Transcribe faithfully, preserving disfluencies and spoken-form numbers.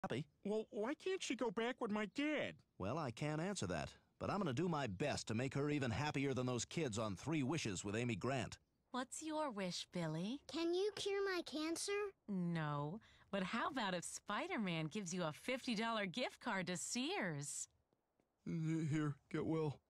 happy. Well, why can't she go back with my dad? Well, I can't answer that, but I'm gonna do my best to make her even happier than those kids on Three Wishes with Amy Grant. What's your wish, Billy? Can you cure my cancer? No, but how about if Spider-Man gives you a fifty dollar gift card to Sears? Here, get well.